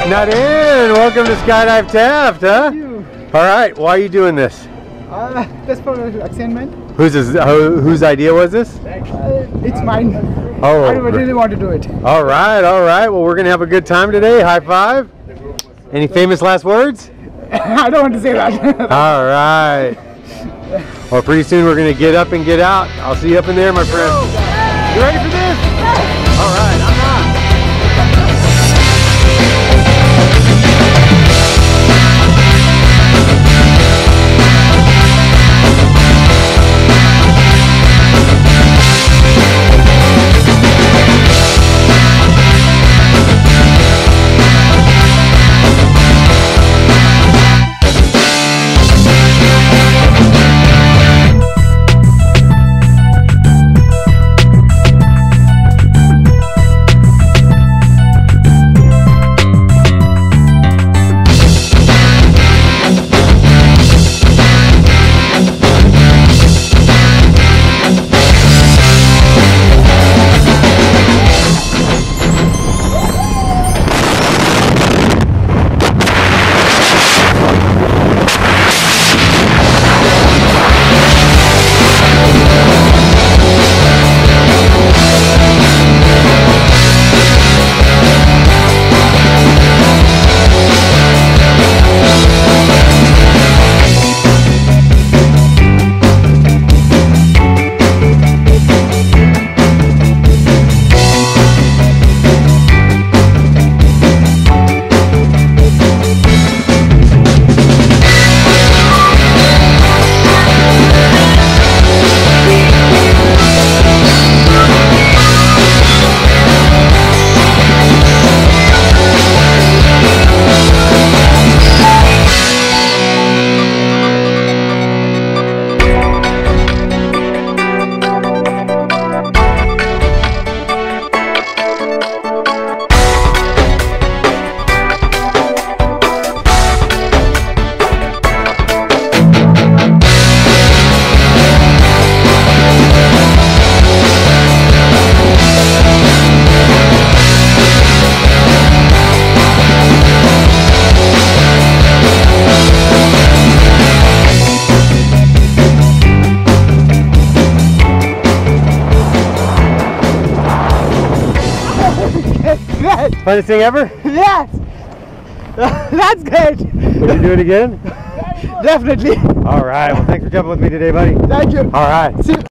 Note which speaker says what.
Speaker 1: Narendra, welcome to Skydive Taft, huh?
Speaker 2: Thank you.
Speaker 1: All right, why are you doing this?
Speaker 2: Just for assignment.
Speaker 1: Whose idea was this?
Speaker 2: It's mine.
Speaker 1: Oh,
Speaker 2: I really want to do it.
Speaker 1: All right, all right. Well, we're gonna have a good time today. High five. Any famous last words?
Speaker 2: I don't want to say that.
Speaker 1: All right. Well, pretty soon we're gonna get up and get out. I'll see you up in there, my friend. You ready for this? All right, I'm not. Funnest thing ever?
Speaker 2: Yes. That's good.
Speaker 1: Would you do it again?
Speaker 2: Definitely.
Speaker 1: All right. Well, thanks for jumping with me today, buddy.
Speaker 2: Thank you.
Speaker 1: All right.
Speaker 2: See you.